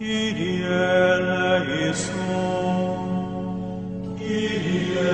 Kyrie eleison, Kyrie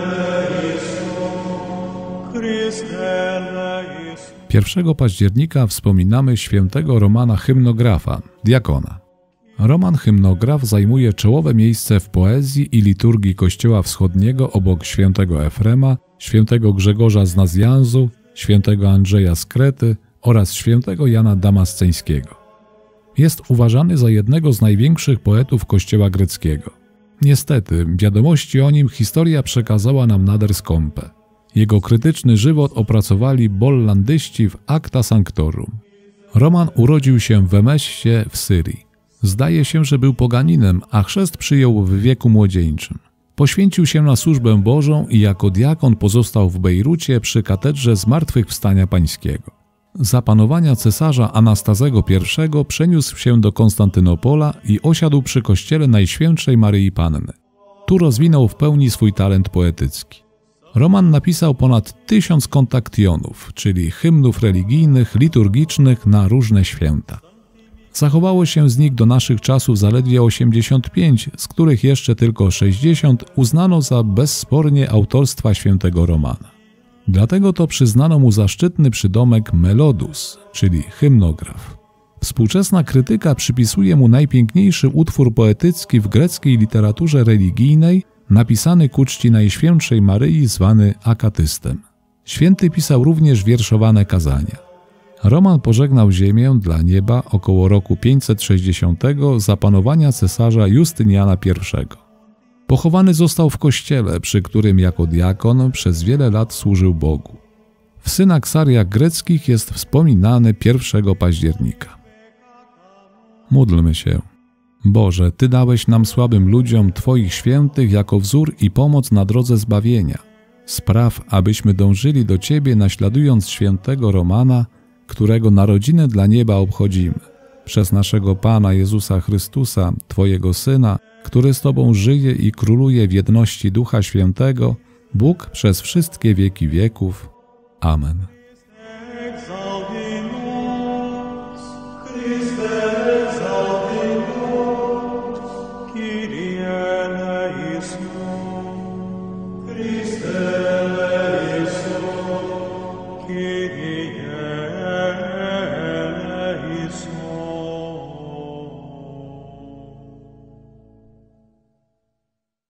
eleison, Chryste eleison. 1 października wspominamy świętego Romana Hymnografa, diakona. Roman Hymnograf zajmuje czołowe miejsce w poezji i liturgii Kościoła Wschodniego obok świętego Efrema, świętego Grzegorza z Nazjanzu, świętego Andrzeja z Krety oraz świętego Jana Damasceńskiego. Jest uważany za jednego z największych poetów Kościoła greckiego. Niestety, wiadomości o nim historia przekazała nam nader skąpe. Jego krytyczny żywot opracowali bollandyści w Acta Sanctorum. Roman urodził się w Emessie w Syrii. Zdaje się, że był poganinem, a chrzest przyjął w wieku młodzieńczym. Poświęcił się na służbę Bożą i jako diakon pozostał w Bejrucie przy katedrze Zmartwychwstania Pańskiego. Za panowania cesarza Anastazego I przeniósł się do Konstantynopola i osiadł przy kościele Najświętszej Maryi Panny. Tu rozwinął w pełni swój talent poetycki. Roman napisał ponad 1000 kontaktionów, czyli hymnów religijnych, liturgicznych na różne święta. Zachowało się z nich do naszych czasów zaledwie 85, z których jeszcze tylko 60 uznano za bezspornie autorstwa świętego Romana. Dlatego to przyznano mu zaszczytny przydomek melodus, czyli hymnograf. Współczesna krytyka przypisuje mu najpiękniejszy utwór poetycki w greckiej literaturze religijnej, napisany ku czci Najświętszej Maryi, zwany akatystem. Święty pisał również wierszowane kazania. Roman pożegnał ziemię dla nieba około roku 560 za panowania cesarza Justyniana I. Pochowany został w kościele, przy którym jako diakon przez wiele lat służył Bogu. W synaksariach greckich jest wspominany 1 października. Módlmy się. Boże, Ty dałeś nam słabym ludziom Twoich świętych jako wzór i pomoc na drodze zbawienia. Spraw, abyśmy dążyli do Ciebie, naśladując świętego Romana, którego narodziny dla nieba obchodzimy. Przez naszego Pana Jezusa Chrystusa, Twojego Syna, który z Tobą żyje i króluje w jedności Ducha Świętego, Bóg przez wszystkie wieki wieków. Amen.